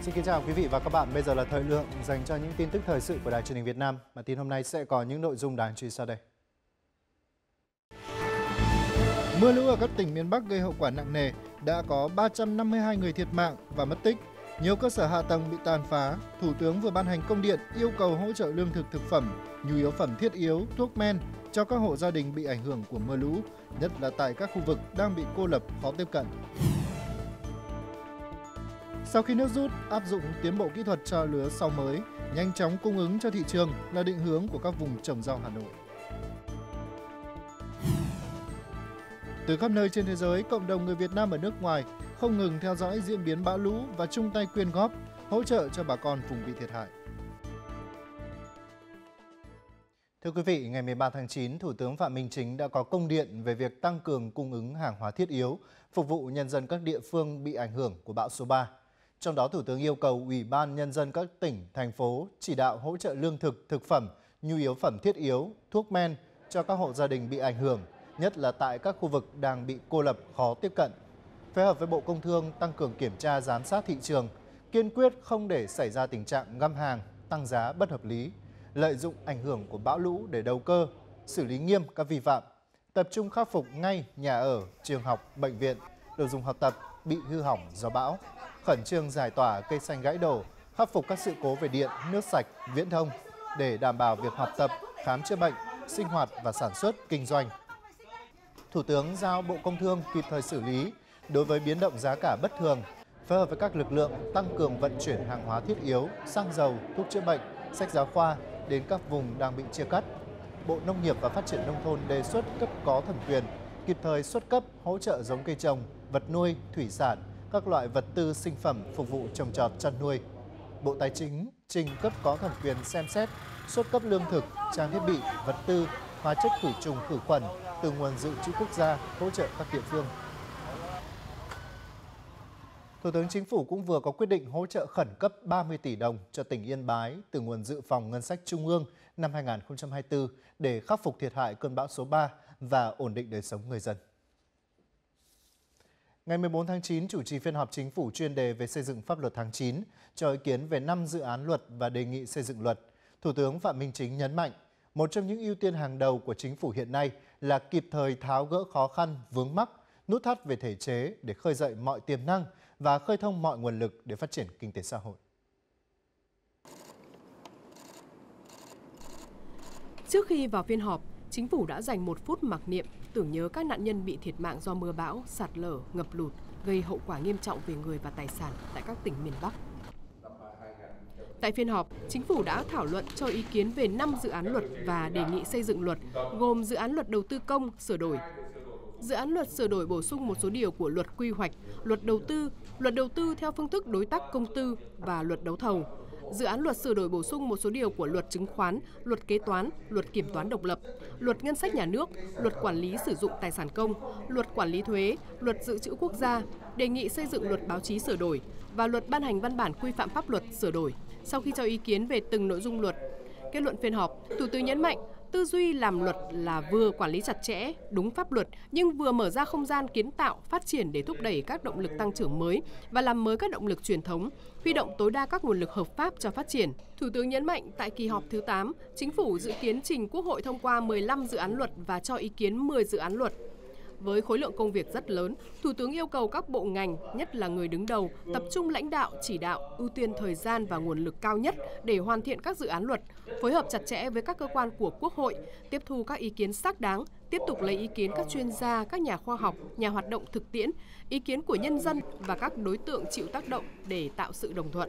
Xin kính chào quý vị và các bạn. Bây giờ là thời lượng dành cho những tin tức thời sự của Đài Truyền hình Việt Nam. Bản tin hôm nay sẽ có những nội dung đáng chú ý sau đây. Mưa lũ ở các tỉnh miền Bắc gây hậu quả nặng nề, đã có 352 người thiệt mạng và mất tích. Nhiều cơ sở hạ tầng bị tàn phá. Thủ tướng vừa ban hành công điện yêu cầu hỗ trợ lương thực thực phẩm, nhu yếu phẩm thiết yếu, thuốc men cho các hộ gia đình bị ảnh hưởng của mưa lũ, nhất là tại các khu vực đang bị cô lập, khó tiếp cận. Sau khi nước rút, áp dụng tiến bộ kỹ thuật cho lứa sau mới, nhanh chóng cung ứng cho thị trường là định hướng của các vùng trồng rau Hà Nội. Từ khắp nơi trên thế giới, cộng đồng người Việt Nam ở nước ngoài không ngừng theo dõi diễn biến bão lũ và chung tay quyên góp, hỗ trợ cho bà con vùng bị thiệt hại. Thưa quý vị, ngày 13 tháng 9, Thủ tướng Phạm Minh Chính đã có công điện về việc tăng cường cung ứng hàng hóa thiết yếu, phục vụ nhân dân các địa phương bị ảnh hưởng của bão số 3. Trong đó, Thủ tướng yêu cầu Ủy ban Nhân dân các tỉnh, thành phố chỉ đạo hỗ trợ lương thực, thực phẩm, nhu yếu phẩm thiết yếu, thuốc men cho các hộ gia đình bị ảnh hưởng, nhất là tại các khu vực đang bị cô lập, khó tiếp cận. Phối hợp với Bộ Công Thương tăng cường kiểm tra giám sát thị trường, kiên quyết không để xảy ra tình trạng găm hàng, tăng giá bất hợp lý, lợi dụng ảnh hưởng của bão lũ để đầu cơ, xử lý nghiêm các vi phạm, tập trung khắc phục ngay nhà ở, trường học, bệnh viện, đồ dùng học tập bị hư hỏng do bão, khẩn trương giải tỏa cây xanh gãy đổ, khắc phục các sự cố về điện, nước sạch, viễn thông để đảm bảo việc học tập, khám chữa bệnh, sinh hoạt và sản xuất, kinh doanh. Thủ tướng giao Bộ Công Thương kịp thời xử lý đối với biến động giá cả bất thường, phối hợp với các lực lượng tăng cường vận chuyển hàng hóa thiết yếu, xăng dầu, thuốc chữa bệnh, sách giáo khoa đến các vùng đang bị chia cắt. Bộ Nông nghiệp và Phát triển Nông thôn đề xuất cấp có thẩm quyền kịp thời xuất cấp hỗ trợ giống cây trồng, vật nuôi, thủy sản, các loại vật tư sinh phẩm phục vụ trồng trọt chăn nuôi. Bộ Tài chính trình cấp có thẩm quyền xem xét xuất cấp lương thực, trang thiết bị, vật tư, hóa chất khử trùng khử khuẩn từ nguồn dự trữ quốc gia hỗ trợ các địa phương. Thủ tướng Chính phủ cũng vừa có quyết định hỗ trợ khẩn cấp 30 tỷ đồng cho tỉnh Yên Bái từ nguồn dự phòng ngân sách trung ương năm 2024 để khắc phục thiệt hại cơn bão số 3 và ổn định đời sống người dân. Ngày 14 tháng 9, chủ trì phiên họp Chính phủ chuyên đề về xây dựng pháp luật tháng 9, cho ý kiến về 5 dự án luật và đề nghị xây dựng luật. Thủ tướng Phạm Minh Chính nhấn mạnh, một trong những ưu tiên hàng đầu của Chính phủ hiện nay là kịp thời tháo gỡ khó khăn, vướng mắc, nút thắt về thể chế để khơi dậy mọi tiềm năng và khơi thông mọi nguồn lực để phát triển kinh tế xã hội. Trước khi vào phiên họp, Chính phủ đã dành 1 phút mặc niệm tưởng nhớ các nạn nhân bị thiệt mạng do mưa bão, sạt lở, ngập lụt, gây hậu quả nghiêm trọng về người và tài sản tại các tỉnh miền Bắc. Tại phiên họp, Chính phủ đã thảo luận cho ý kiến về 5 dự án luật và đề nghị xây dựng luật, gồm dự án luật đầu tư công sửa đổi, dự án luật sửa đổi bổ sung một số điều của luật quy hoạch, luật đầu tư theo phương thức đối tác công tư và luật đấu thầu, dự án luật sửa đổi bổ sung một số điều của luật chứng khoán, luật kế toán, luật kiểm toán độc lập, luật ngân sách nhà nước, luật quản lý sử dụng tài sản công, luật quản lý thuế, luật dự trữ quốc gia, đề nghị xây dựng luật báo chí sửa đổi và luật ban hành văn bản quy phạm pháp luật sửa đổi. Sau khi cho ý kiến về từng nội dung luật, kết luận phiên họp, Thủ tướng nhấn mạnh tư duy làm luật là vừa quản lý chặt chẽ, đúng pháp luật nhưng vừa mở ra không gian kiến tạo, phát triển để thúc đẩy các động lực tăng trưởng mới và làm mới các động lực truyền thống, huy động tối đa các nguồn lực hợp pháp cho phát triển. Thủ tướng nhấn mạnh tại kỳ họp thứ 8, Chính phủ dự kiến trình Quốc hội thông qua 15 dự án luật và cho ý kiến 10 dự án luật. Với khối lượng công việc rất lớn, Thủ tướng yêu cầu các bộ ngành, nhất là người đứng đầu, tập trung lãnh đạo, chỉ đạo, ưu tiên thời gian và nguồn lực cao nhất để hoàn thiện các dự án luật, phối hợp chặt chẽ với các cơ quan của Quốc hội, tiếp thu các ý kiến xác đáng, tiếp tục lấy ý kiến các chuyên gia, các nhà khoa học, nhà hoạt động thực tiễn, ý kiến của nhân dân và các đối tượng chịu tác động để tạo sự đồng thuận.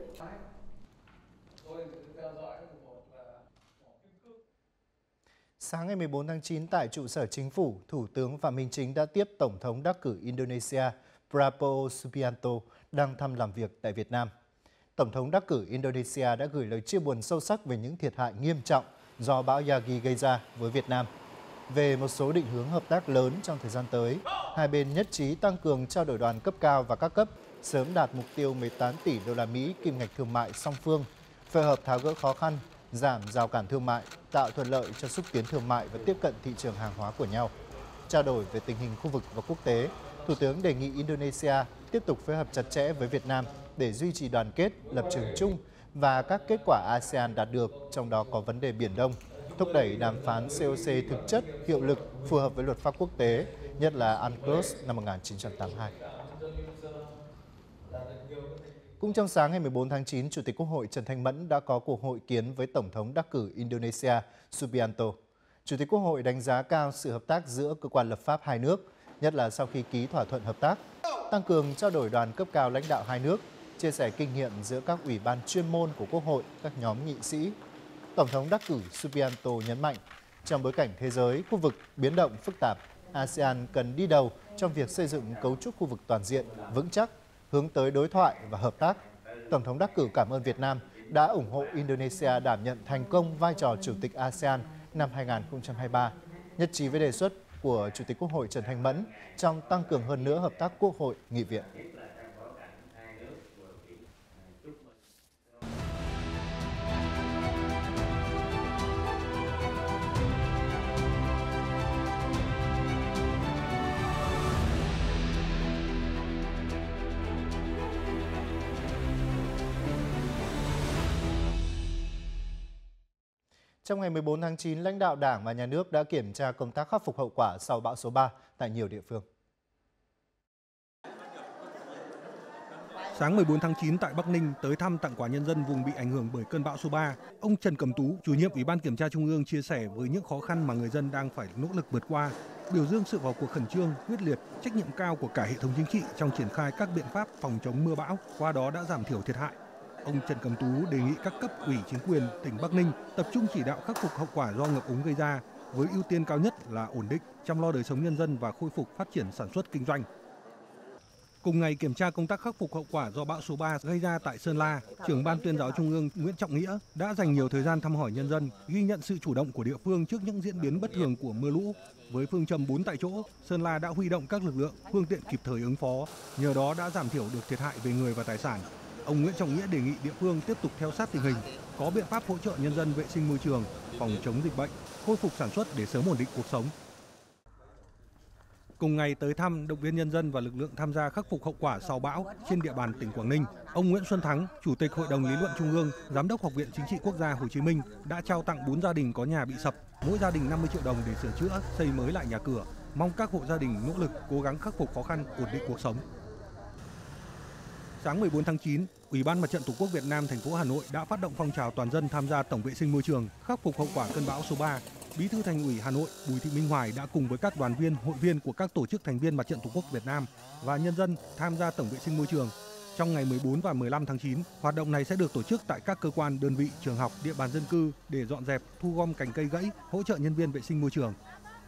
Sáng ngày 14 tháng 9 tại trụ sở Chính phủ, Thủ tướng Phạm Minh Chính đã tiếp Tổng thống đắc cử Indonesia Prabowo Subianto đang thăm làm việc tại Việt Nam. Tổng thống đắc cử Indonesia đã gửi lời chia buồn sâu sắc về những thiệt hại nghiêm trọng do bão Yagi gây ra với Việt Nam. Về một số định hướng hợp tác lớn trong thời gian tới, hai bên nhất trí tăng cường trao đổi đoàn cấp cao và các cấp, sớm đạt mục tiêu 18 tỷ đô la Mỹ kim ngạch thương mại song phương, phối hợp tháo gỡ khó khăn, giảm rào cản thương mại, tạo thuận lợi cho xúc tiến thương mại và tiếp cận thị trường hàng hóa của nhau. Trao đổi về tình hình khu vực và quốc tế, Thủ tướng đề nghị Indonesia tiếp tục phối hợp chặt chẽ với Việt Nam để duy trì đoàn kết, lập trường chung và các kết quả ASEAN đạt được, trong đó có vấn đề Biển Đông, thúc đẩy đàm phán COC thực chất, hiệu lực, phù hợp với luật pháp quốc tế, nhất là UNCLOS năm 1982. Cũng trong sáng ngày 14 tháng 9, Chủ tịch Quốc hội Trần Thanh Mẫn đã có cuộc hội kiến với Tổng thống đắc cử Indonesia Subianto. Chủ tịch Quốc hội đánh giá cao sự hợp tác giữa cơ quan lập pháp hai nước, nhất là sau khi ký thỏa thuận hợp tác, tăng cường trao đổi đoàn cấp cao lãnh đạo hai nước, chia sẻ kinh nghiệm giữa các ủy ban chuyên môn của Quốc hội, các nhóm nghị sĩ. Tổng thống đắc cử Subianto nhấn mạnh, trong bối cảnh thế giới, khu vực biến động phức tạp, ASEAN cần đi đầu trong việc xây dựng cấu trúc khu vực toàn diện, vững chắc, hướng tới đối thoại và hợp tác. Tổng thống đắc cử cảm ơn Việt Nam đã ủng hộ Indonesia đảm nhận thành công vai trò Chủ tịch ASEAN năm 2023, nhất trí với đề xuất của Chủ tịch Quốc hội Trần Thanh Mẫn trong tăng cường hơn nữa hợp tác Quốc hội, Nghị viện. Trong ngày 14 tháng 9, lãnh đạo Đảng và Nhà nước đã kiểm tra công tác khắc phục hậu quả sau bão số 3 tại nhiều địa phương. Sáng 14 tháng 9 tại Bắc Ninh tới thăm tặng quà nhân dân vùng bị ảnh hưởng bởi cơn bão số 3, ông Trần Cẩm Tú, chủ nhiệm Ủy ban Kiểm tra Trung ương chia sẻ với những khó khăn mà người dân đang phải nỗ lực vượt qua, biểu dương sự vào cuộc khẩn trương, quyết liệt, trách nhiệm cao của cả hệ thống chính trị trong triển khai các biện pháp phòng chống mưa bão, qua đó đã giảm thiểu thiệt hại. Ông Trần Cẩm Tú đề nghị các cấp ủy chính quyền tỉnh Bắc Ninh tập trung chỉ đạo khắc phục hậu quả do ngập úng gây ra, với ưu tiên cao nhất là ổn định, chăm lo đời sống nhân dân và khôi phục phát triển sản xuất kinh doanh. Cùng ngày kiểm tra công tác khắc phục hậu quả do bão số 3 gây ra tại Sơn La, Trưởng Ban Tuyên giáo Trung ương Nguyễn Trọng Nghĩa đã dành nhiều thời gian thăm hỏi nhân dân, ghi nhận sự chủ động của địa phương trước những diễn biến bất thường của mưa lũ. Với phương châm 4 tại chỗ, Sơn La đã huy động các lực lượng, phương tiện kịp thời ứng phó, nhờ đó đã giảm thiểu được thiệt hại về người và tài sản. Ông Nguyễn Trọng Nghĩa đề nghị địa phương tiếp tục theo sát tình hình, có biện pháp hỗ trợ nhân dân vệ sinh môi trường, phòng chống dịch bệnh, khôi phục sản xuất để sớm ổn định cuộc sống. Cùng ngày tới thăm, động viên nhân dân và lực lượng tham gia khắc phục hậu quả sau bão trên địa bàn tỉnh Quảng Ninh, ông Nguyễn Xuân Thắng, Chủ tịch Hội đồng Lý luận Trung ương, Giám đốc Học viện Chính trị Quốc gia Hồ Chí Minh đã trao tặng 4 gia đình có nhà bị sập, mỗi gia đình 50 triệu đồng để sửa chữa, xây mới lại nhà cửa. Mong các hộ gia đình nỗ lực cố gắng khắc phục khó khăn, ổn định cuộc sống. Sáng 14 tháng 9, Ủy ban Mặt trận Tổ quốc Việt Nam thành phố Hà Nội đã phát động phong trào toàn dân tham gia tổng vệ sinh môi trường, khắc phục hậu quả cơn bão số 3. Bí thư Thành ủy Hà Nội Bùi Thị Minh Hoài đã cùng với các đoàn viên, hội viên của các tổ chức thành viên Mặt trận Tổ quốc Việt Nam và nhân dân tham gia tổng vệ sinh môi trường. Trong ngày 14 và 15 tháng 9, hoạt động này sẽ được tổ chức tại các cơ quan, đơn vị, trường học, địa bàn dân cư để dọn dẹp, thu gom cành cây gãy, hỗ trợ nhân viên vệ sinh môi trường.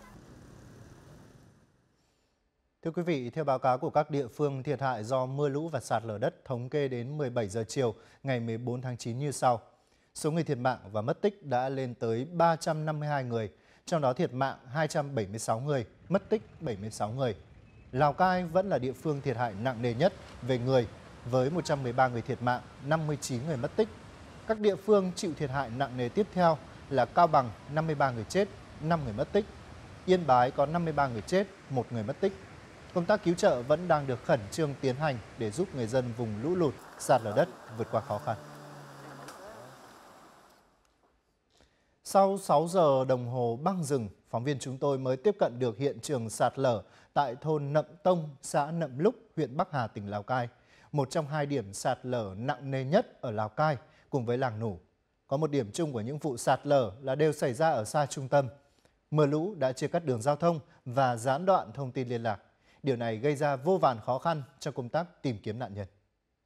Thưa quý vị, theo báo cáo của các địa phương, thiệt hại do mưa lũ và sạt lở đất thống kê đến 17 giờ chiều ngày 14 tháng 9 như sau. Số người thiệt mạng và mất tích đã lên tới 352 người, trong đó thiệt mạng 276 người, mất tích 76 người. Lào Cai vẫn là địa phương thiệt hại nặng nề nhất về người, với 113 người thiệt mạng, 59 người mất tích. Các địa phương chịu thiệt hại nặng nề tiếp theo là Cao Bằng 53 người chết, 5 người mất tích. Yên Bái có 53 người chết, 1 người mất tích. Công tác cứu trợ vẫn đang được khẩn trương tiến hành để giúp người dân vùng lũ lụt, sạt lở đất vượt qua khó khăn. Sau 6 giờ đồng hồ băng rừng, phóng viên chúng tôi mới tiếp cận được hiện trường sạt lở tại thôn Nậm Tông, xã Nậm Lúc, huyện Bắc Hà, tỉnh Lào Cai. Một trong hai điểm sạt lở nặng nề nhất ở Lào Cai cùng với làng Nủ. Có một điểm chung của những vụ sạt lở là đều xảy ra ở xa trung tâm. Mưa lũ đã chia cắt đường giao thông và gián đoạn thông tin liên lạc. Điều này gây ra vô vàn khó khăn trong công tác tìm kiếm nạn nhân.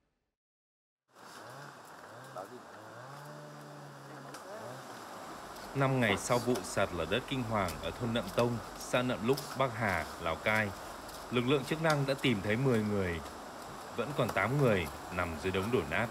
5 ngày sau vụ sạt lở đất kinh hoàng ở thôn Nậm Tông, xã Nậm Lúc, Bắc Hà, Lào Cai, lực lượng chức năng đã tìm thấy 10 người, vẫn còn 8 người nằm dưới đống đổ nát.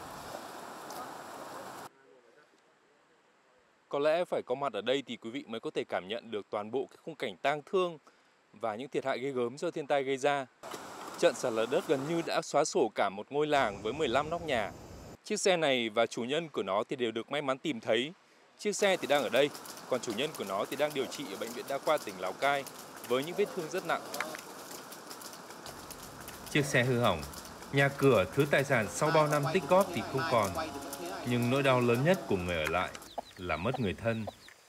Có lẽ phải có mặt ở đây thì quý vị mới có thể cảm nhận được toàn bộ cái khung cảnh tang thương và những thiệt hại ghê gớm do thiên tai gây ra. Trận sạt lở đất gần như đã xóa sổ cả một ngôi làng với 15 nóc nhà. Chiếc xe này và chủ nhân của nó thì đều được may mắn tìm thấy. Chiếc xe thì đang ở đây, còn chủ nhân của nó thì đang điều trị ở Bệnh viện Đa khoa tỉnh Lào Cai với những vết thương rất nặng. Chiếc xe hư hỏng Nhà cửa, thứ tài sản sau bao năm tích góp thì không còn, nhưng nỗi đau lớn nhất của người ở lại là mất người thân.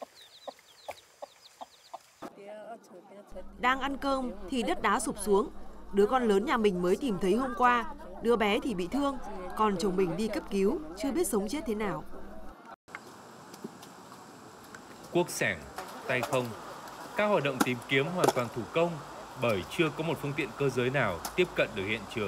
Đang ăn cơm thì đất đá sụp xuống. Đứa con lớn nhà mình mới tìm thấy hôm qua, đứa bé thì bị thương, còn chồng mình đi cấp cứu, chưa biết sống chết thế nào. Cuốc xẻng, tay không, các hoạt động tìm kiếm hoàn toàn thủ công bởi chưa có một phương tiện cơ giới nào tiếp cận được hiện trường.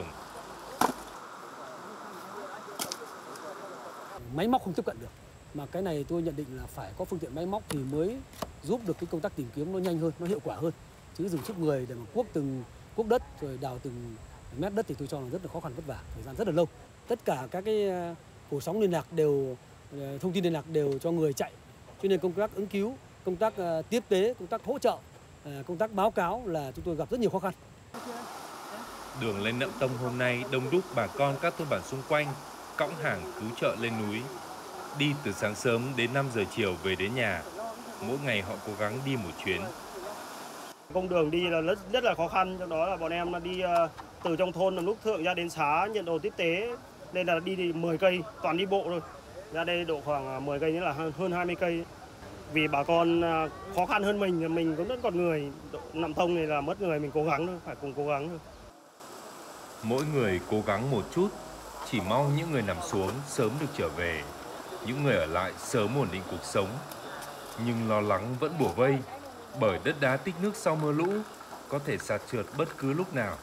Máy móc không tiếp cận được, mà cái này tôi nhận định là phải có phương tiện máy móc thì mới giúp được cái công tác tìm kiếm nó nhanh hơn, nó hiệu quả hơn. Chứ dùng sức người để mà cuốc từng cuốc đất rồi đào từng mét đất thì tôi cho là rất là khó khăn vất vả, thời gian rất là lâu. Tất cả các cái cổ sóng liên lạc đều, thông tin liên lạc đều cho người chạy, cho nên công tác ứng cứu, công tác tiếp tế, công tác hỗ trợ, công tác báo cáo là chúng tôi gặp rất nhiều khó khăn. Đường lên Nậm Tông hôm nay đông đúc bà con các thôn bản xung quanh cõng hàng cứu trợ lên núi. Đi từ sáng sớm đến 5 giờ chiều về đến nhà. Mỗi ngày họ cố gắng đi một chuyến. Công đường đi là rất là khó khăn, trong đó là bọn em đi từ trong thôn Nậm Lúc Thượng ra đến Xá nhận đồ tiếp tế, nên là đi 10 cây, toàn đi bộ thôi. Ra đây độ khoảng 10 cây, nghĩa là hơn 20 cây. Vì bà con khó khăn hơn mình cũng vẫn còn người. Nậm Thông này là mất người, mình cố gắng thôi, phải cùng cố gắng thôi. Mỗi người cố gắng một chút, chỉ mong những người nằm xuống sớm được trở về, những người ở lại sớm ổn định cuộc sống. Nhưng lo lắng vẫn bủa vây, bởi đất đá tích nước sau mưa lũ có thể sạt trượt bất cứ lúc nào.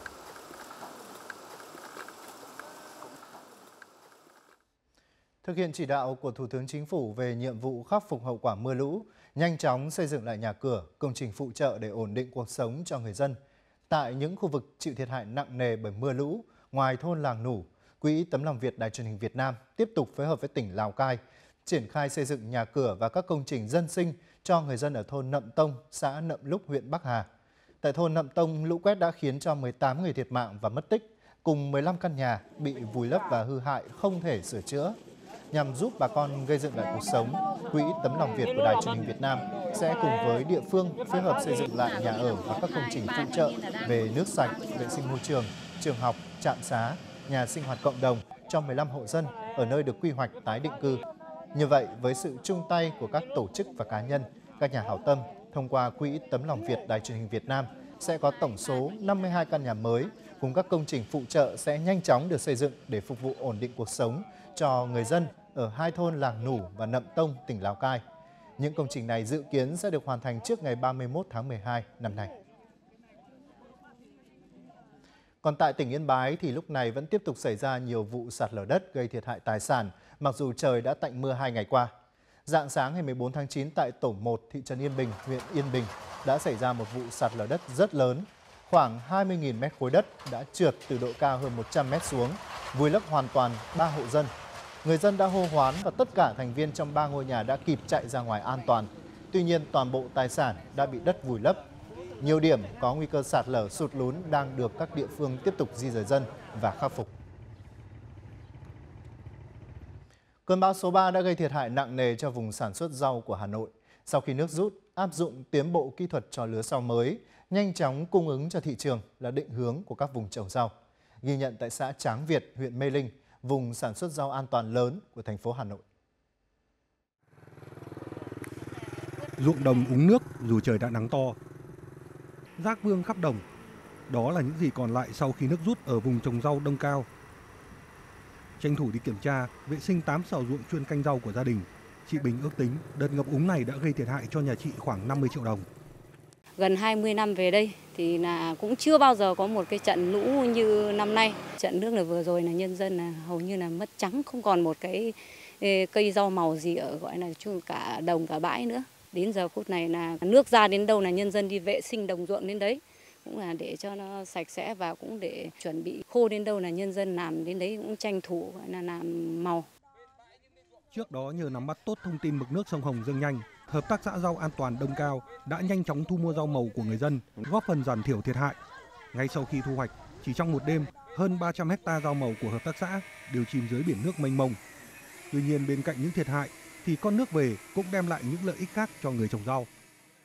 Thực hiện chỉ đạo của Thủ tướng Chính phủ về nhiệm vụ khắc phục hậu quả mưa lũ, nhanh chóng xây dựng lại nhà cửa, công trình phụ trợ để ổn định cuộc sống cho người dân. Tại những khu vực chịu thiệt hại nặng nề bởi mưa lũ, ngoài thôn Làng Nủ, Quỹ Tấm lòng Việt Đài Truyền hình Việt Nam tiếp tục phối hợp với tỉnh Lào Cai, triển khai xây dựng nhà cửa và các công trình dân sinh cho người dân ở thôn Nậm Tông, xã Nậm Lúc, huyện Bắc Hà. Tại thôn Nậm Tông, lũ quét đã khiến cho 18 người thiệt mạng và mất tích, cùng 15 căn nhà bị vùi lấp và hư hại không thể sửa chữa. Nhằm giúp bà con gây dựng lại cuộc sống, Quỹ Tấm lòng Việt của Đài Truyền hình Việt Nam sẽ cùng với địa phương phối hợp xây dựng lại nhà ở và các công trình phụ trợ về nước sạch, vệ sinh môi trường, trường học, trạm xá, nhà sinh hoạt cộng đồng cho 15 hộ dân ở nơi được quy hoạch tái định cư. Như vậy, với sự chung tay của các tổ chức và cá nhân, các nhà hảo tâm, thông qua Quỹ Tấm lòng Việt Đài Truyền hình Việt Nam sẽ có tổng số 52 căn nhà mới cùng các công trình phụ trợ sẽ nhanh chóng được xây dựng để phục vụ ổn định cuộc sống cho người dân ở hai thôn Làng Nủ và Nậm Tông, tỉnh Lào Cai. Những công trình này dự kiến sẽ được hoàn thành trước ngày 31 tháng 12 năm nay. Còn tại tỉnh Yên Bái thì lúc này vẫn tiếp tục xảy ra nhiều vụ sạt lở đất gây thiệt hại tài sản, mặc dù trời đã tạnh mưa 2 ngày qua. Rạng sáng ngày 14 tháng 9 tại tổ 1 thị trấn Yên Bình, huyện Yên Bình đã xảy ra một vụ sạt lở đất rất lớn. Khoảng 20.000 mét khối đất đã trượt từ độ cao hơn 100 mét xuống, vùi lấp hoàn toàn 3 hộ dân. Người dân đã hô hoán và tất cả thành viên trong 3 ngôi nhà đã kịp chạy ra ngoài an toàn. Tuy nhiên, toàn bộ tài sản đã bị đất vùi lấp. Nhiều điểm có nguy cơ sạt lở, sụt lún đang được các địa phương tiếp tục di rời dân và khắc phục. Cơn bão số 3 đã gây thiệt hại nặng nề cho vùng sản xuất rau của Hà Nội. Sau khi nước rút, áp dụng tiến bộ kỹ thuật cho lứa rau mới, nhanh chóng cung ứng cho thị trường là định hướng của các vùng trồng rau. Ghi nhận tại xã Tráng Việt, huyện Mê Linh, vùng sản xuất rau an toàn lớn của thành phố Hà Nội. Ruộng đồng úng nước dù trời đã nắng to. Rác vương khắp đồng. Đó là những gì còn lại sau khi nước rút ở vùng trồng rau Đông Cao. Tranh thủ đi kiểm tra, vệ sinh 8 sào ruộng chuyên canh rau của gia đình. Chị Bình ước tính đợt ngập úng này đã gây thiệt hại cho nhà chị khoảng 50 triệu đồng. Gần 20 năm về đây thì là cũng chưa bao giờ có một cái trận lũ như năm nay. Trận nước này vừa rồi là nhân dân là hầu như là mất trắng, không còn một cái cây rau màu gì ở gọi là cả đồng cả bãi nữa. Đến giờ phút này là nước ra đến đâu là nhân dân đi vệ sinh đồng ruộng đến đấy. Cũng là để cho nó sạch sẽ và cũng để chuẩn bị khô đến đâu là nhân dân làm đến đấy, cũng tranh thủ gọi là làm màu. Trước đó nhờ nắm bắt tốt thông tin mực nước sông Hồng dâng nhanh, Hợp tác xã rau an toàn Đông Cao đã nhanh chóng thu mua rau màu của người dân, góp phần giảm thiểu thiệt hại. Ngay sau khi thu hoạch, chỉ trong một đêm, hơn 300 hecta rau màu của hợp tác xã đều chìm dưới biển nước mênh mông. Tuy nhiên bên cạnh những thiệt hại thì con nước về cũng đem lại những lợi ích khác cho người trồng rau.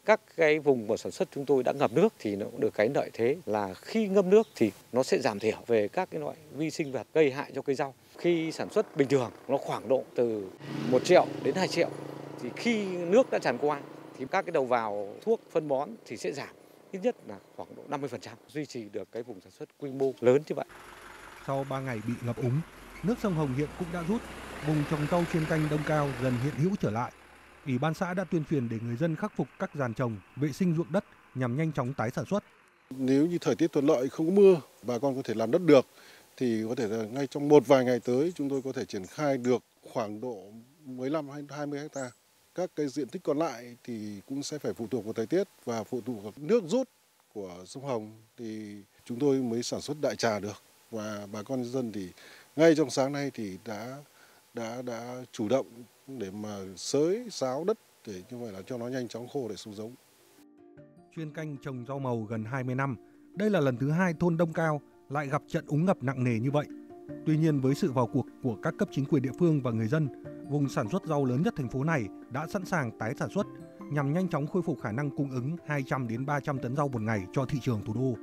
Các cái vùng mà sản xuất chúng tôi đã ngập nước thì nó cũng được cái lợi thế là khi ngâm nước thì nó sẽ giảm thiểu về các cái loại vi sinh vật gây hại cho cây rau. Khi sản xuất bình thường nó khoảng độ từ 1 triệu đến 2 triệu thì khi nước đã tràn qua thì các cái đầu vào thuốc phân bón thì sẽ giảm ít nhất là khoảng độ 50%, duy trì được cái vùng sản xuất quy mô lớn như vậy. Sau 3 ngày bị ngập úng, nước sông Hồng hiện cũng đã rút, vùng trồng rau chuyên canh Đông Cao dần hiện hữu trở lại. Ủy ban xã đã tuyên truyền để người dân khắc phục các giàn trồng, vệ sinh ruộng đất nhằm nhanh chóng tái sản xuất. Nếu như thời tiết thuận lợi, không có mưa, bà con có thể làm đất được thì có thể là ngay trong một vài ngày tới chúng tôi có thể triển khai được khoảng độ 15 hay 20 ha. Các cái diện tích còn lại thì cũng sẽ phải phụ thuộc vào thời tiết và phụ thuộc vào nước rút của sông Hồng thì chúng tôi mới sản xuất đại trà được. Và bà con nhân dân thì ngay trong sáng nay thì đã chủ động để mà xới xáo đất để như vậy là cho nó nhanh chóng khô để xuống giống. Chuyên canh trồng rau màu gần 20 năm, đây là lần thứ 2 thôn Đông Cao lại gặp trận úng ngập nặng nề như vậy. Tuy nhiên với sự vào cuộc của các cấp chính quyền địa phương và người dân, vùng sản xuất rau lớn nhất thành phố này đã sẵn sàng tái sản xuất nhằm nhanh chóng khôi phục khả năng cung ứng 200 đến 300 tấn rau một ngày cho thị trường thủ đô.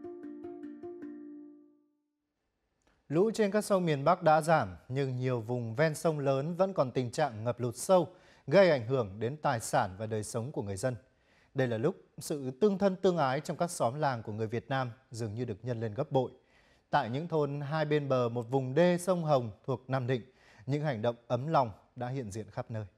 Lũ trên các sông miền Bắc đã giảm, nhưng nhiều vùng ven sông lớn vẫn còn tình trạng ngập lụt sâu, gây ảnh hưởng đến tài sản và đời sống của người dân. Đây là lúc sự tương thân tương ái trong các xóm làng của người Việt Nam dường như được nhân lên gấp bội. Tại những thôn hai bên bờ một vùng đê sông Hồng thuộc Nam Định, những hành động ấm lòng đã hiện diện khắp nơi.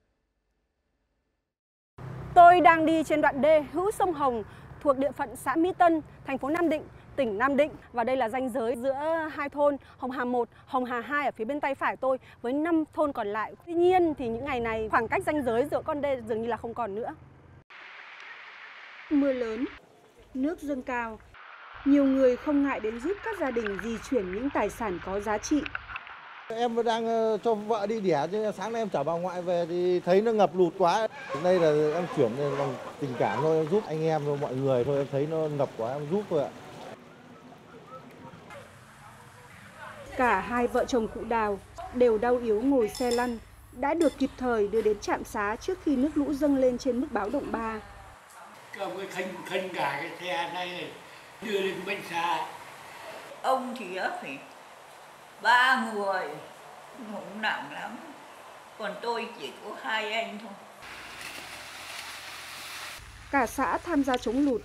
Tôi đang đi trên đoạn đê hữu sông Hồng thuộc địa phận xã Mỹ Tân, thành phố Nam Định, tỉnh Nam Định, và đây là ranh giới giữa hai thôn Hồng Hà 1, Hồng Hà 2 ở phía bên tay phải tôi với 5 thôn còn lại. Tuy nhiên thì những ngày này khoảng cách ranh giới giữa con đê dường như là không còn nữa. Mưa lớn, nước dâng cao, nhiều người không ngại đến giúp các gia đình di chuyển những tài sản có giá trị. Em đang cho vợ đi đẻ, chứ sáng nay em chở bà ngoại về thì thấy nó ngập lụt quá. Đây là em chuyển bằng tình cảm thôi, em giúp anh em và mọi người thôi, em thấy nó ngập quá em giúp thôi ạ. Cả hai vợ chồng cụ Đào đều đau yếu ngồi xe lăn, đã được kịp thời đưa đến trạm xá trước khi nước lũ dâng lên trên mức báo động 3. Cầm cái khênh cả cái xe này đưa lên bệnh xá. Ông thì phải 3 người, cũng nặng lắm, còn tôi chỉ có 2 anh thôi. Cả xã tham gia chống lụt,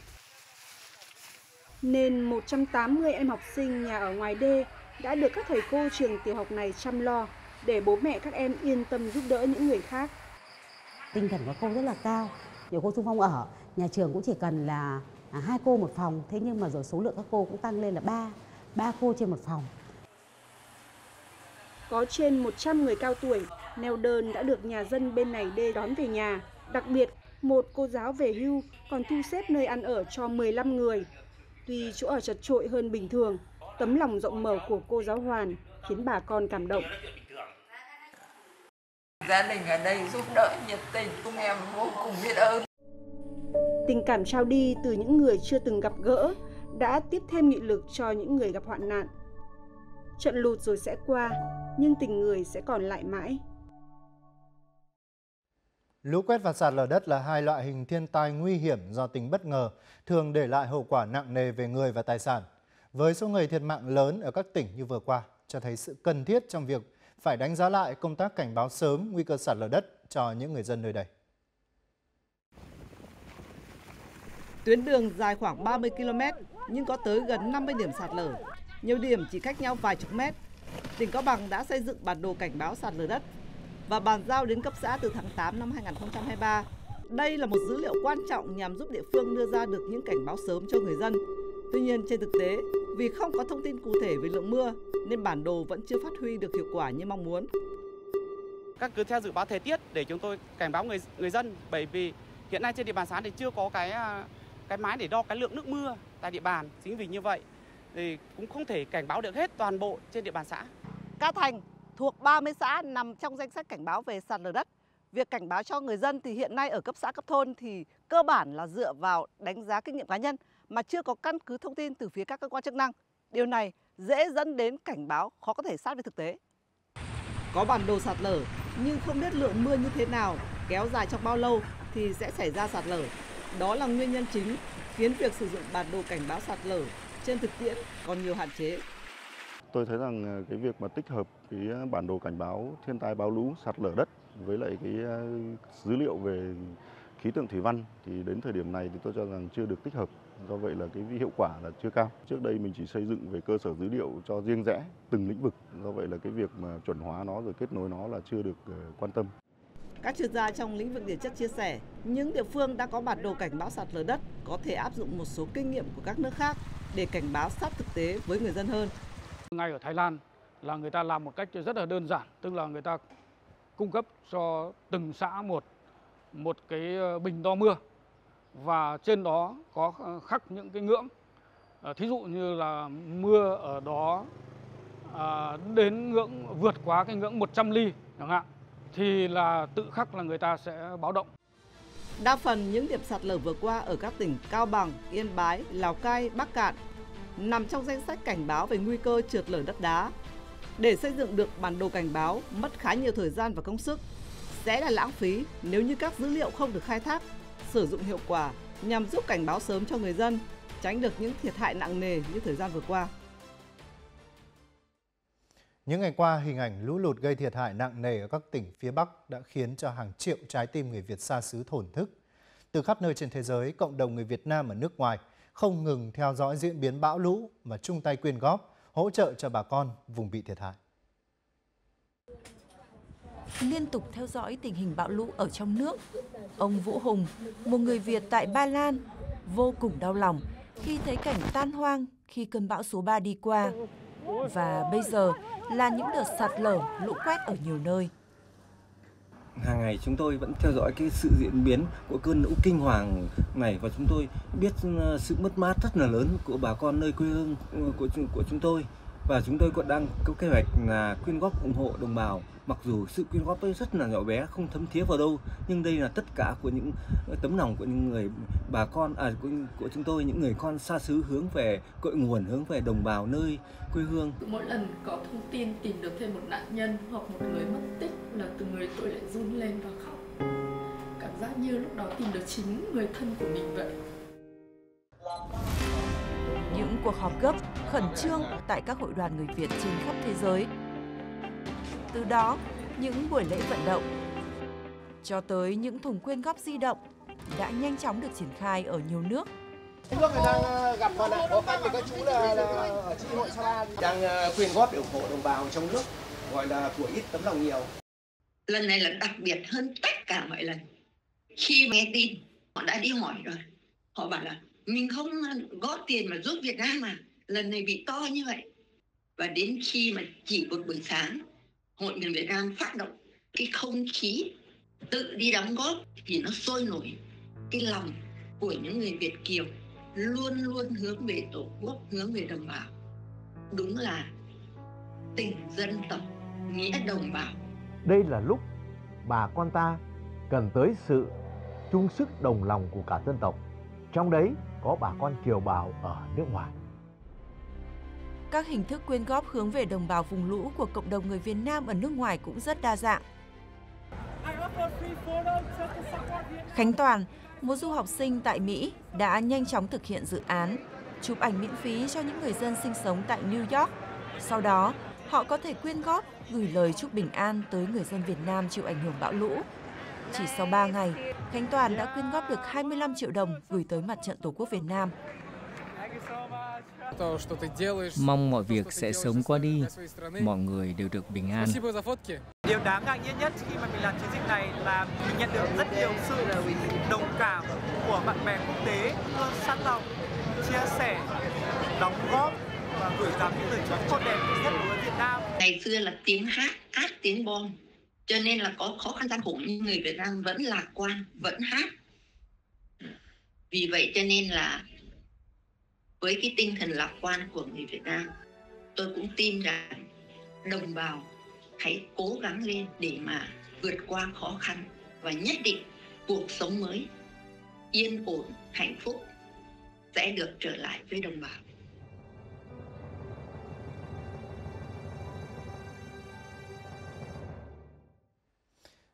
nên 180 em học sinh nhà ở ngoài đê đã được các thầy cô trường tiểu học này chăm lo để bố mẹ các em yên tâm giúp đỡ những người khác. Tinh thần của cô rất là cao, nhiều cô xung phong ở, nhà trường cũng chỉ cần là 2 cô một phòng, thế nhưng mà rồi số lượng các cô cũng tăng lên là 3 cô trên một phòng. Có trên 100 người cao tuổi neo đơn đã được nhà dân bên này đê đón về nhà. Đặc biệt, một cô giáo về hưu còn thu xếp nơi ăn ở cho 15 người. Tuy chỗ ở chật chội hơn bình thường, tấm lòng rộng mở của cô giáo Hoàn khiến bà con cảm động. Gia đình ở đây giúp đỡ nhiệt tình, chúng em vô cùng biết ơn. Tình cảm trao đi từ những người chưa từng gặp gỡ đã tiếp thêm nghị lực cho những người gặp hoạn nạn. Trận lụt rồi sẽ qua, nhưng tình người sẽ còn lại mãi. Lũ quét và sạt lở đất là hai loại hình thiên tai nguy hiểm do tính bất ngờ, thường để lại hậu quả nặng nề về người và tài sản. Với số người thiệt mạng lớn ở các tỉnh như vừa qua, cho thấy sự cần thiết trong việc phải đánh giá lại công tác cảnh báo sớm nguy cơ sạt lở đất cho những người dân nơi đây. Tuyến đường dài khoảng 30 km nhưng có tới gần 50 điểm sạt lở, nhiều điểm chỉ cách nhau vài chục mét. Tỉnh Cao Bằng đã xây dựng bản đồ cảnh báo sạt lở đất và bàn giao đến cấp xã từ tháng 8 năm 2023. Đây là một dữ liệu quan trọng nhằm giúp địa phương đưa ra được những cảnh báo sớm cho người dân. Tuy nhiên trên thực tế, vì không có thông tin cụ thể về lượng mưa nên bản đồ vẫn chưa phát huy được hiệu quả như mong muốn. Căn cứ theo dự báo thời tiết để chúng tôi cảnh báo người dân, bởi vì hiện nay trên địa bàn xã thì chưa có cái máy để đo cái lượng nước mưa tại địa bàn. Chính vì như vậy thì cũng không thể cảnh báo được hết toàn bộ trên địa bàn xã. Ca Thành thuộc 30 xã nằm trong danh sách cảnh báo về sạt lở đất. Việc cảnh báo cho người dân thì hiện nay ở cấp xã, cấp thôn thì cơ bản là dựa vào đánh giá kinh nghiệm cá nhân mà chưa có căn cứ thông tin từ phía các cơ quan chức năng. Điều này dễ dẫn đến cảnh báo khó có thể sát với thực tế. Có bản đồ sạt lở nhưng không biết lượng mưa như thế nào, kéo dài trong bao lâu thì sẽ xảy ra sạt lở. Đó là nguyên nhân chính khiến việc sử dụng bản đồ cảnh báo sạt lở trên thực tiễn còn nhiều hạn chế. Tôi thấy rằng cái việc mà tích hợp cái bản đồ cảnh báo thiên tai bão lũ sạt lở đất với lại cái dữ liệu về khí tượng thủy văn thì đến thời điểm này thì tôi cho rằng chưa được tích hợp. Do vậy là cái hiệu quả là chưa cao. Trước đây mình chỉ xây dựng về cơ sở dữ liệu cho riêng rẽ từng lĩnh vực. Do vậy là cái việc mà chuẩn hóa nó rồi kết nối nó là chưa được quan tâm. Các chuyên gia trong lĩnh vực địa chất chia sẻ, những địa phương đã có bản đồ cảnh báo sạt lở đất có thể áp dụng một số kinh nghiệm của các nước khác để cảnh báo sát thực tế với người dân hơn. Ngay ở Thái Lan là người ta làm một cách rất là đơn giản, tức là người ta cung cấp cho từng xã một cái bình đo mưa và trên đó có khắc những cái ngưỡng. Thí dụ như là mưa ở đó đến ngưỡng vượt quá cái ngưỡng 100 ly chẳng hạn thì là tự khắc là người ta sẽ báo động. Đa phần những điểm sạt lở vừa qua ở các tỉnh Cao Bằng, Yên Bái, Lào Cai, Bắc Kạn nằm trong danh sách cảnh báo về nguy cơ trượt lở đất đá. Để xây dựng được bản đồ cảnh báo mất khá nhiều thời gian và công sức, sẽ là lãng phí nếu như các dữ liệu không được khai thác, sử dụng hiệu quả nhằm giúp cảnh báo sớm cho người dân, tránh được những thiệt hại nặng nề như thời gian vừa qua. Những ngày qua, hình ảnh lũ lụt gây thiệt hại nặng nề ở các tỉnh phía Bắc đã khiến cho hàng triệu trái tim người Việt xa xứ thổn thức. Từ khắp nơi trên thế giới, cộng đồng người Việt Nam ở nước ngoài không ngừng theo dõi diễn biến bão lũ và chung tay quyên góp, hỗ trợ cho bà con vùng bị thiệt hại. Liên tục theo dõi tình hình bão lũ ở trong nước, ông Vũ Hùng, một người Việt tại Ba Lan, vô cùng đau lòng khi thấy cảnh tan hoang khi cơn bão số 3 đi qua. Và bây giờ là những đợt sạt lở, lũ quét ở nhiều nơi. Hàng ngày chúng tôi vẫn theo dõi cái sự diễn biến của cơn lũ kinh hoàng này và chúng tôi biết sự mất mát rất là lớn của bà con nơi quê hương của chúng tôi. Và chúng tôi còn đang có kế hoạch là quyên góp ủng hộ đồng bào. Mặc dù sự quyên góp ấy rất là nhỏ bé, không thấm thía vào đâu, nhưng đây là tất cả của những tấm lòng của những người bà con của chúng tôi, những người con xa xứ hướng về cội nguồn, hướng về đồng bào nơi quê hương. Mỗi lần có thông tin tìm được thêm một nạn nhân hoặc một người mất tích là từng người tôi lại run lên và khóc. Cảm giác như lúc đó tìm được chính người thân của mình vậy. Những cuộc họp gấp, khẩn trương tại các hội đoàn người Việt trên khắp thế giới. Từ đó, những buổi lễ vận động cho tới những thùng quyên góp di động đã nhanh chóng được triển khai ở nhiều nước. Nước đang gặp hoàn nạn khó khăn thì các chú là ở chi hội Sa La đang quyên góp để ủng hộ đồng bào trong nước, gọi là của ít tấm lòng nhiều. Lần này là đặc biệt hơn tất cả mọi lần. Khi nghe tin, họ đã đi hỏi rồi. Họ bảo là mình không góp tiền mà giúp Việt Nam mà, lần này bị to như vậy. Và đến khi mà chỉ một buổi sáng, Hội người Việt Nam phát động cái không khí tự đi đóng góp thì nó sôi nổi. Cái lòng của những người Việt kiều luôn luôn hướng về Tổ quốc, hướng về đồng bào. Đúng là tình dân tộc, nghĩa đồng bào. Đây là lúc bà con ta cần tới sự chung sức đồng lòng của cả dân tộc. Trong đấy có bà con kiều bào ở nước ngoài. Các hình thức quyên góp hướng về đồng bào vùng lũ của cộng đồng người Việt Nam ở nước ngoài cũng rất đa dạng. Khánh Toàn, một du học sinh tại Mỹ, đã nhanh chóng thực hiện dự án chụp ảnh miễn phí cho những người dân sinh sống tại New York. Sau đó, họ có thể quyên góp, gửi lời chúc bình an tới người dân Việt Nam chịu ảnh hưởng bão lũ. Chỉ sau 3 ngày, Khánh Toàn đã quyên góp được 25 triệu đồng gửi tới Mặt trận Tổ quốc Việt Nam. Mong mọi việc sẽ sớm qua đi, mọi người đều được bình an. Điều đáng ngạc nhiên nhất khi mà mình làm chiến dịch này là mình nhận được rất nhiều sự đồng cảm của bạn bè quốc tế, luôn sẵn lòng chia sẻ, đóng góp và gửi gắm những lời chúc tốt đẹp nhất của Việt Nam. Ngày xưa là tiếng hát, át tiếng bom, cho nên là có khó khăn gian khổ nhưng người Việt Nam vẫn lạc quan, vẫn hát. Vì vậy cho nên là với cái tinh thần lạc quan của người Việt Nam, tôi cũng tin rằng đồng bào hãy cố gắng lên để mà vượt qua khó khăn và nhất định cuộc sống mới yên ổn, hạnh phúc sẽ được trở lại với đồng bào.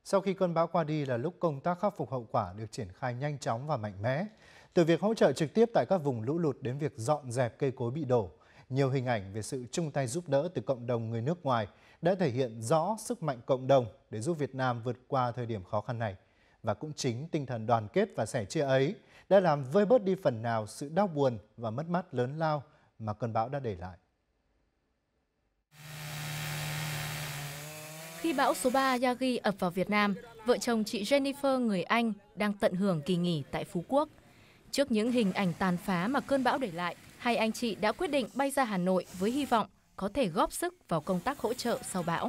Sau khi cơn bão qua đi là lúc công tác khắc phục hậu quả được triển khai nhanh chóng và mạnh mẽ. Từ việc hỗ trợ trực tiếp tại các vùng lũ lụt đến việc dọn dẹp cây cối bị đổ, nhiều hình ảnh về sự chung tay giúp đỡ từ cộng đồng người nước ngoài đã thể hiện rõ sức mạnh cộng đồng để giúp Việt Nam vượt qua thời điểm khó khăn này. Và cũng chính tinh thần đoàn kết và sẻ chia ấy đã làm vơi bớt đi phần nào sự đau buồn và mất mát lớn lao mà cơn bão đã để lại. Khi bão số 3 Yagi ập vào Việt Nam, vợ chồng chị Jennifer người Anh đang tận hưởng kỳ nghỉ tại Phú Quốc. Trước những hình ảnh tàn phá mà cơn bão để lại, hai anh chị đã quyết định bay ra Hà Nội với hy vọng có thể góp sức vào công tác hỗ trợ sau bão.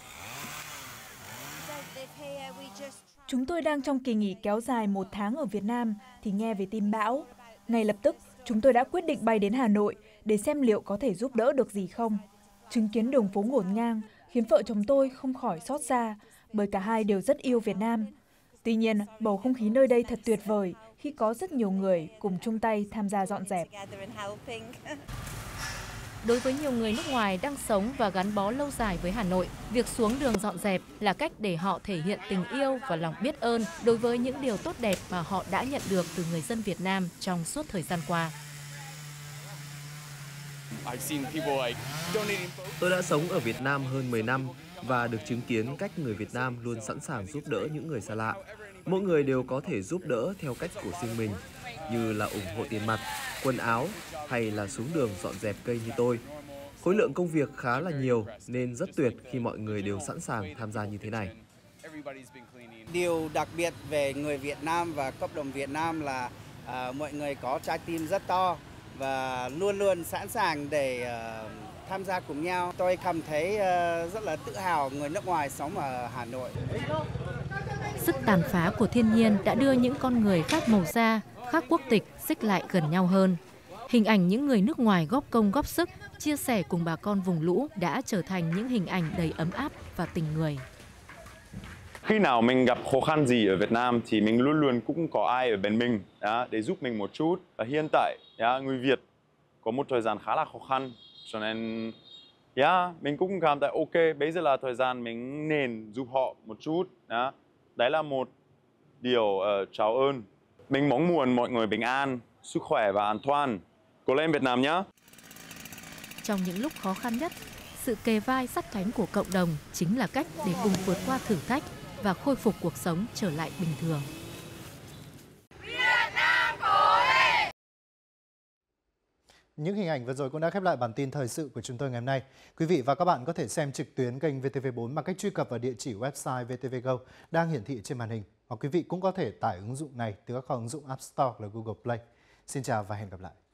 Chúng tôi đang trong kỳ nghỉ kéo dài 1 tháng ở Việt Nam thì nghe về tin bão. Ngay lập tức, chúng tôi đã quyết định bay đến Hà Nội để xem liệu có thể giúp đỡ được gì không. Chứng kiến đường phố ngổn ngang khiến vợ chồng tôi không khỏi xót xa, bởi cả hai đều rất yêu Việt Nam. Tuy nhiên, bầu không khí nơi đây thật tuyệt vời khi có rất nhiều người cùng chung tay tham gia dọn dẹp. Đối với nhiều người nước ngoài đang sống và gắn bó lâu dài với Hà Nội, việc xuống đường dọn dẹp là cách để họ thể hiện tình yêu và lòng biết ơn đối với những điều tốt đẹp mà họ đã nhận được từ người dân Việt Nam trong suốt thời gian qua. Tôi đã sống ở Việt Nam hơn 10 năm và được chứng kiến cách người Việt Nam luôn sẵn sàng giúp đỡ những người xa lạ. Mỗi người đều có thể giúp đỡ theo cách của riêng mình, như là ủng hộ tiền mặt, quần áo hay là xuống đường dọn dẹp cây như tôi. Khối lượng công việc khá là nhiều nên rất tuyệt khi mọi người đều sẵn sàng tham gia như thế này. Điều đặc biệt về người Việt Nam và cộng đồng Việt Nam là mọi người có trái tim rất to và luôn luôn sẵn sàng để tham gia cùng nhau. Tôi cảm thấy rất là tự hào người nước ngoài sống ở Hà Nội. Sức tàn phá của thiên nhiên đã đưa những con người khác màu da, khác quốc tịch xích lại gần nhau hơn. Hình ảnh những người nước ngoài góp công góp sức, chia sẻ cùng bà con vùng lũ đã trở thành những hình ảnh đầy ấm áp và tình người. Khi nào mình gặp khó khăn gì ở Việt Nam thì mình luôn luôn cũng có ai ở bên mình để giúp mình một chút. Và hiện tại người Việt có một thời gian khá là khó khăn, cho nên mình cũng cảm thấy ok, bây giờ là thời gian mình nên giúp họ một chút. Đấy là một điều trào ơn. Mình mong muốn mọi người bình an, sức khỏe và an toàn. Cố lên Việt Nam nhé! Trong những lúc khó khăn nhất, sự kề vai sát cánh của cộng đồng chính là cách để cùng vượt qua thử thách và khôi phục cuộc sống trở lại bình thường. Những hình ảnh vừa rồi cũng đã khép lại bản tin thời sự của chúng tôi ngày hôm nay. Quý vị và các bạn có thể xem trực tuyến kênh VTV4 bằng cách truy cập vào địa chỉ website VTV Go đang hiển thị trên màn hình. Hoặc quý vị cũng có thể tải ứng dụng này từ các kho ứng dụng App Store hoặc là Google Play. Xin chào và hẹn gặp lại.